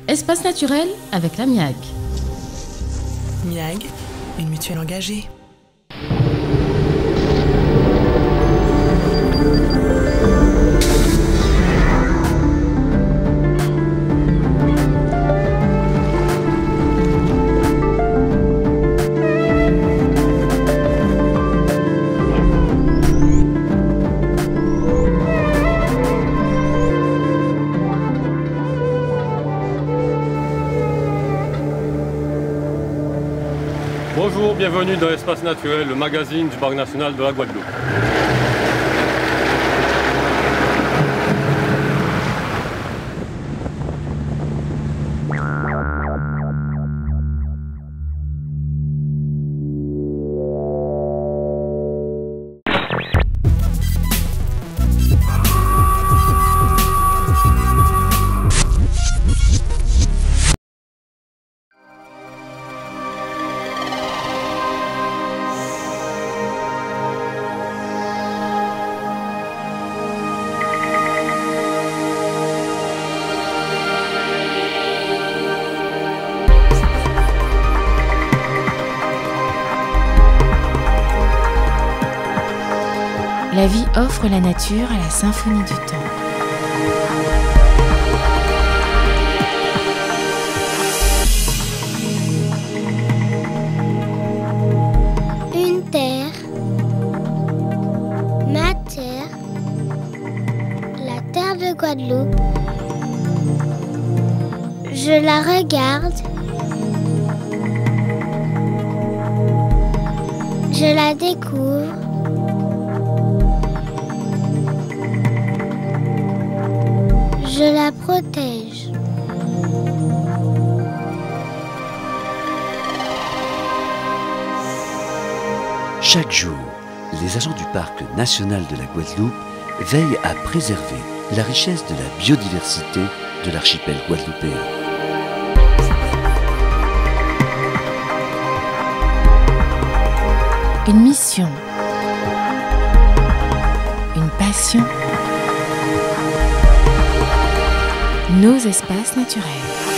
Espace naturel avec la MIAG. MIAG, une mutuelle engagée. Bonjour, bienvenue dans Espace Naturel, le magazine du Parc National de la Guadeloupe. La vie offre la nature à la symphonie du temps. Une terre, ma terre, la terre de Guadeloupe. Je la regarde, je la découvre. Je la protège. Chaque jour, les agents du Parc national de la Guadeloupe veillent à préserver la richesse de la biodiversité de l'archipel guadeloupéen. Une mission, une passion. Nos espaces naturels.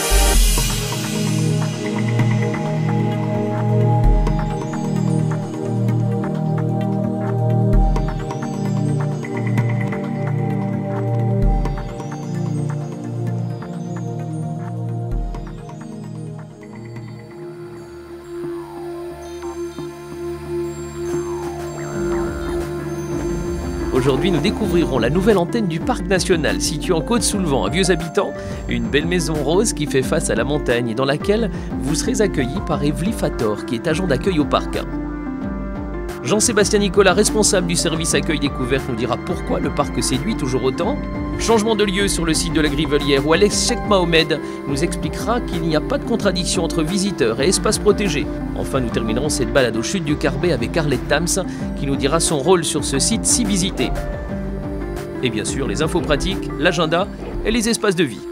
Aujourd'hui, nous découvrirons la nouvelle antenne du Parc national, située en Côte-sous-le-Vent, à Vieux-Habitants, une belle maison rose qui fait face à la montagne et dans laquelle vous serez accueillis par Evely-Fator, qui est agent d'accueil au parc. Jean-Sébastien Nicolas, responsable du service accueil découverte, nous dira pourquoi le parc séduit toujours autant. Changement de lieu sur le site de la Grivelière, où Alex Cheikh Mohamed nous expliquera qu'il n'y a pas de contradiction entre visiteurs et espaces protégés. Enfin, nous terminerons cette balade aux chutes du Carbet avec Arlette Tams, qui nous dira son rôle sur ce site si visité. Et bien sûr, les infos pratiques, l'agenda et les espaces de vie.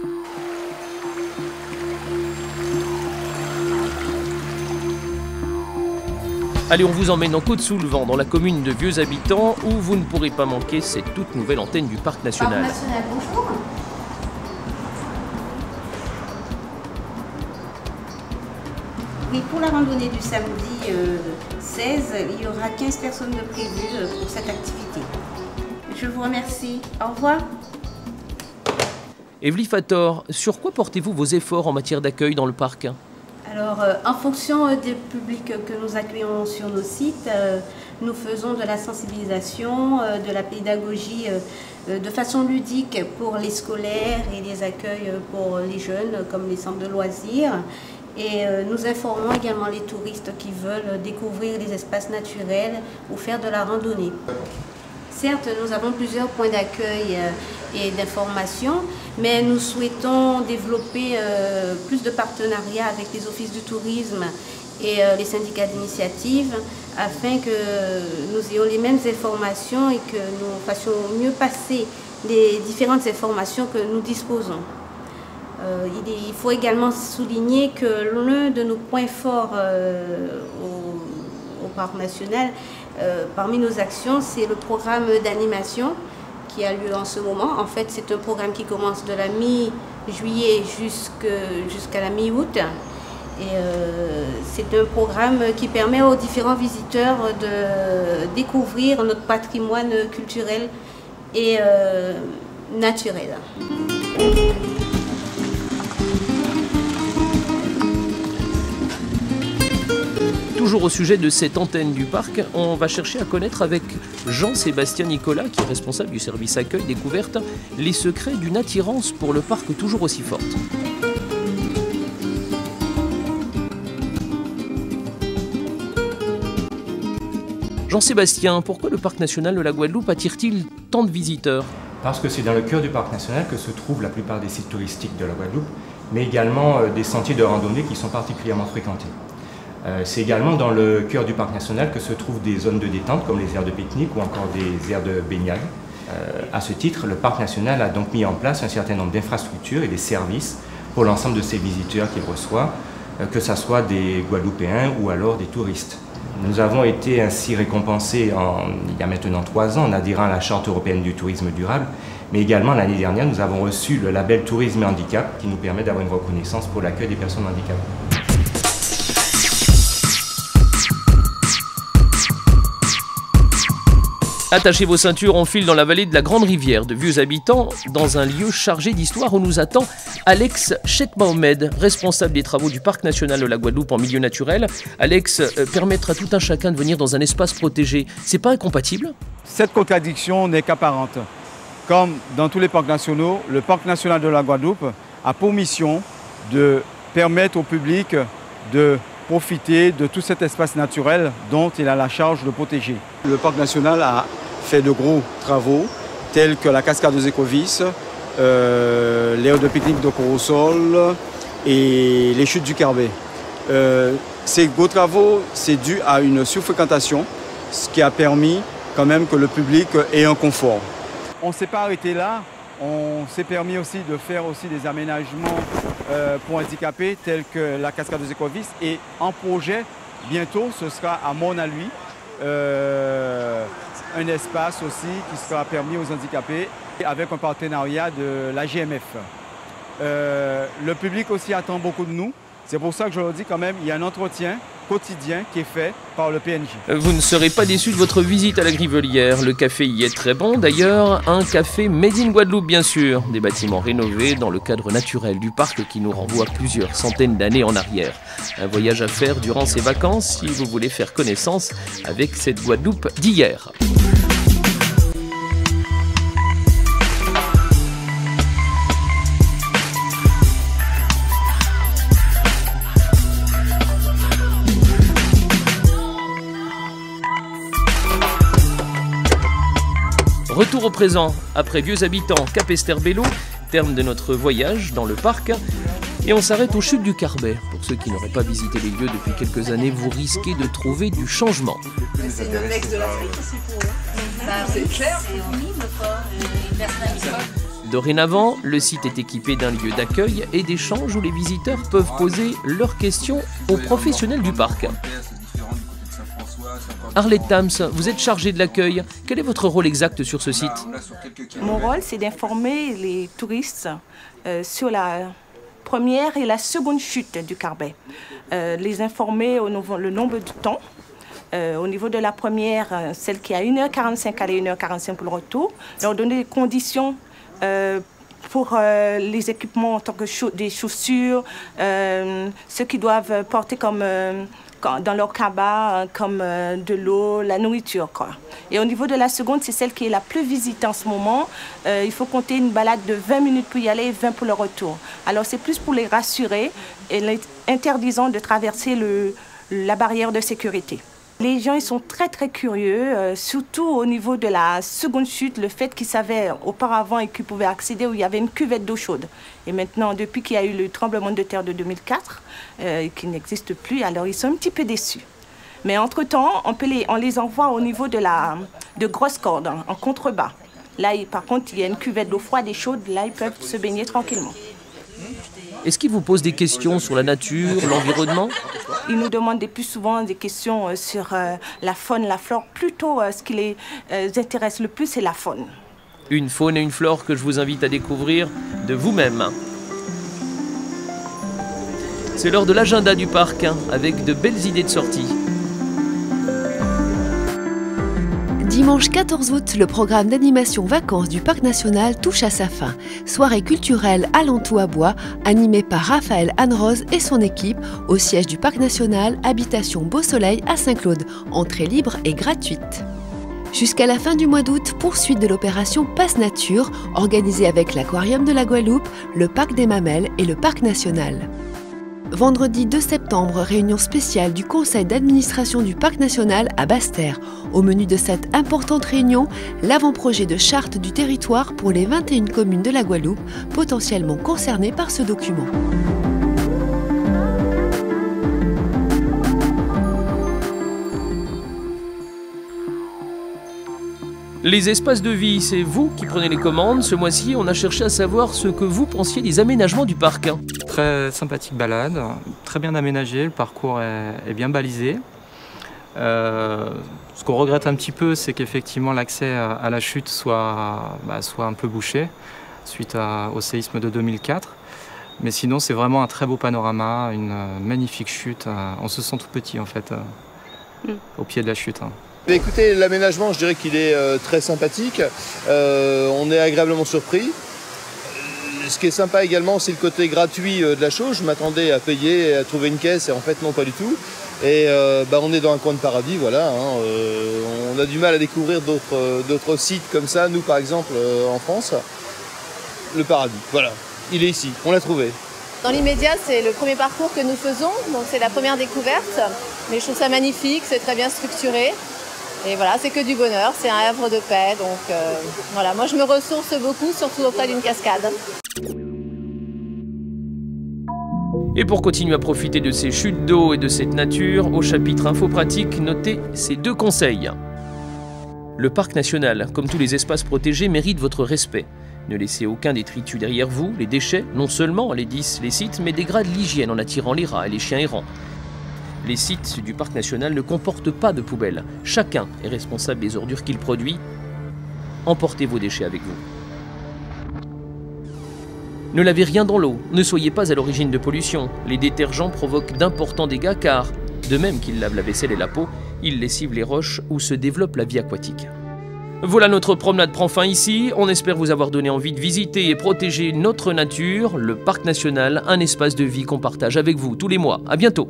Allez, on vous emmène en Côte-sous-le-Vent, dans la commune de Vieux-Habitants, où vous ne pourrez pas manquer cette toute nouvelle antenne du Parc national. Parc national, bonjour. Oui, pour la randonnée du samedi 16, il y aura 15 personnes de prévues pour cette activité. Je vous remercie. Au revoir. Evely-Fator, sur quoi portez-vous vos efforts en matière d'accueil dans le parc ? Alors, en fonction des publics que nous accueillons sur nos sites, nous faisons de la sensibilisation, de la pédagogie de façon ludique pour les scolaires et les accueils pour les jeunes, comme les centres de loisirs. Et nous informons également les touristes qui veulent découvrir les espaces naturels ou faire de la randonnée. Certes, nous avons plusieurs points d'accueil et d'information, mais nous souhaitons développer plus de partenariats avec les offices du tourisme et les syndicats d'initiative afin que nous ayons les mêmes informations et que nous fassions mieux passer les différentes informations que nous disposons. Il faut également souligner que l'un de nos points forts au Parc national, parmi nos actions, c'est le programme d'animation qui a lieu en ce moment. En fait, c'est un programme qui commence de la juillet jusqu'à la mi-août. Et c'est un programme qui permet aux différents visiteurs de découvrir notre patrimoine culturel et naturel. Toujours au sujet de cette antenne du parc, on va chercher à connaître avec Jean-Sébastien Nicolas, qui est responsable du service accueil découverte, les secrets d'une attirance pour le parc toujours aussi forte. Jean-Sébastien, pourquoi le parc national de la Guadeloupe attire-t-il tant de visiteurs? Parce que c'est dans le cœur du parc national que se trouvent la plupart des sites touristiques de la Guadeloupe, mais également des sentiers de randonnée qui sont particulièrement fréquentés. C'est également dans le cœur du parc national que se trouvent des zones de détente comme les aires de pique-nique ou encore des aires de baignade. À ce titre, le parc national a donc mis en place un certain nombre d'infrastructures et des services pour l'ensemble de ses visiteurs qu'il reçoit, que ce soit des Guadeloupéens ou alors des touristes. Nous avons été ainsi récompensés il y a maintenant 3 ans en adhérant à la Charte européenne du tourisme durable, mais également l'année dernière nous avons reçu le label Tourisme et Handicap qui nous permet d'avoir une reconnaissance pour l'accueil des personnes handicapées. Attachez vos ceintures, on file dans la vallée de la Grande Rivière, de vieux habitants, dans un lieu chargé d'histoire où nous attend Alex Cheikh Mohamed, responsable des travaux du Parc national de la Guadeloupe en milieu naturel. Alex, permettre à tout un chacun de venir dans un espace protégé, c'est pas incompatible? Cette contradiction n'est qu'apparente. Comme dans tous les parcs nationaux, le Parc national de la Guadeloupe a pour mission de permettre au public de profiter de tout cet espace naturel dont il a la charge de protéger. Le parc national a fait de gros travaux tels que la cascade aux Écovisses, l'aire de pique-nique de Corosol et les chutes du Carbet. Ces gros travaux, c'est dû à une surfréquentation, ce qui a permis quand même que le public ait un confort. On ne s'est pas arrêté là. On s'est permis aussi de faire aussi des aménagements pour handicapés tels que la cascade des Écovisses et en projet, bientôt, ce sera à Mont-à-Lui, un espace aussi qui sera permis aux handicapés avec un partenariat de la GMF. Le public aussi attend beaucoup de nous. C'est pour ça que je le dis quand même, il y a un entretien quotidien qui est fait par le PNJ. Vous ne serez pas déçus de votre visite à la Grivelière. Le café y est très bon. D'ailleurs, un café made in Guadeloupe, bien sûr. Des bâtiments rénovés dans le cadre naturel du parc qui nous renvoie plusieurs centaines d'années en arrière. Un voyage à faire durant ces vacances si vous voulez faire connaissance avec cette Guadeloupe d'hier. Retour au présent, après Vieux Habitants, Cap Esterbello, terme de notre voyage dans le parc. Et on s'arrête aux chutes du Carbet. Pour ceux qui n'auraient pas visité les lieux depuis quelques années, vous risquez de trouver du changement. C'est le mec de l'Afrique aussi pour eux. C'est clair. Dorénavant, le site est équipé d'un lieu d'accueil et d'échange où les visiteurs peuvent poser leurs questions aux professionnels du parc. Arlette Tams, vous êtes chargée de l'accueil. Quel est votre rôle exact sur ce site? Mon rôle, c'est d'informer les touristes sur la première et la seconde chute du Carbet. Les informer le nombre de temps. Au niveau de la première, celle qui a 1h45 aller, 1h45 pour le retour. Leur donner des conditions pour les équipements en tant que des chaussures, ce qu'ils doivent porter comme dans leur cabas, comme de l'eau, la nourriture, quoi. Et au niveau de la seconde, c'est celle qui est la plus visitée en ce moment. Il faut compter une balade de 20 minutes pour y aller et 20 pour le retour. Alors c'est plus pour les rassurer et les interdisant de traverser la barrière de sécurité. Les gens, ils sont très très curieux, surtout au niveau de la seconde chute, le fait qu'ils savaient auparavant et qu'ils pouvaient accéder où il y avait une cuvette d'eau chaude. Et maintenant, depuis qu'il y a eu le tremblement de terre de 2004, qui n'existe plus, alors ils sont un petit peu déçus. Mais entre-temps, on les envoie au niveau de grosses cordes, en contrebas. Là, par contre, il y a une cuvette d'eau froide et chaude, là, ils peuvent se baigner tranquillement. Est-ce qu'ils vous posent des questions sur la nature, l'environnement? Ils nous demandent plus souvent des questions sur la faune, la flore. Plutôt, ce qui les intéresse le plus, c'est la faune. Une faune et une flore que je vous invite à découvrir de vous-même. C'est l'heure de l'agenda du parc, avec de belles idées de sortie. Dimanche 14 août, le programme d'animation vacances du Parc National touche à sa fin. Soirée culturelle à l'Antou-à-Bois, animée par Raphaël Anne-Rose et son équipe, au siège du Parc National, habitation Beau Soleil à Saint-Claude. Entrée libre et gratuite. Jusqu'à la fin du mois d'août, poursuite de l'opération Passe Nature, organisée avec l'Aquarium de la Guadeloupe, le Parc des Mamelles et le Parc National. Vendredi 2 septembre, réunion spéciale du conseil d'administration du Parc National à Basse-Terre. Au menu de cette importante réunion, l'avant-projet de charte du territoire pour les 21 communes de la Guadeloupe, potentiellement concernées par ce document. Les espaces de vie, c'est vous qui prenez les commandes. Ce mois-ci, on a cherché à savoir ce que vous pensiez des aménagements du parc. Très sympathique balade, très bien aménagé, le parcours est bien balisé. Ce qu'on regrette un petit peu, c'est qu'effectivement l'accès à la chute soit un peu bouché suite au séisme de 2004. Mais sinon, c'est vraiment un très beau panorama, une magnifique chute. On se sent tout petit en fait, au pied de la chute. Écoutez, l'aménagement, je dirais qu'il est très sympathique. On est agréablement surpris. Ce qui est sympa également, c'est le côté gratuit de la chose. Je m'attendais à payer et à trouver une caisse, et en fait, non, pas du tout. Et on est dans un coin de paradis, voilà. On a du mal à découvrir d'autres sites comme ça. Nous, par exemple, en France, le paradis, voilà. Il est ici, on l'a trouvé. Dans l'immédiat, c'est le premier parcours que nous faisons, donc c'est la première découverte. Mais je trouve ça magnifique, c'est très bien structuré. Et voilà, c'est que du bonheur, c'est un havre de paix. Donc voilà, moi je me ressource beaucoup, surtout auprès d'une cascade. Et pour continuer à profiter de ces chutes d'eau et de cette nature, au chapitre Info Pratique, notez ces 2 conseils. Le parc national, comme tous les espaces protégés, mérite votre respect. Ne laissez aucun détritus derrière vous. Les déchets, non seulement laidissent les sites, mais dégradent l'hygiène en attirant les rats et les chiens errants. Les sites du parc national ne comportent pas de poubelles. Chacun est responsable des ordures qu'il produit. Emportez vos déchets avec vous. Ne lavez rien dans l'eau. Ne soyez pas à l'origine de pollution. Les détergents provoquent d'importants dégâts car, de même qu'ils lavent la vaisselle et la peau, ils lessivent les roches où se développe la vie aquatique. Voilà, notre promenade prend fin ici. On espère vous avoir donné envie de visiter et protéger notre nature, le parc national, un espace de vie qu'on partage avec vous tous les mois. À bientôt.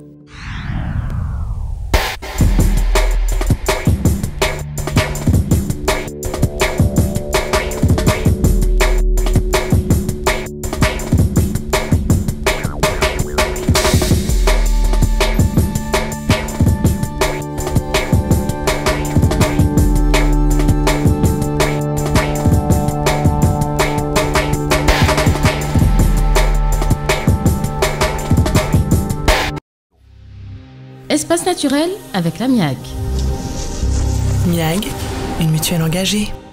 Espace naturel avec la MIAG. MIAG, une mutuelle engagée.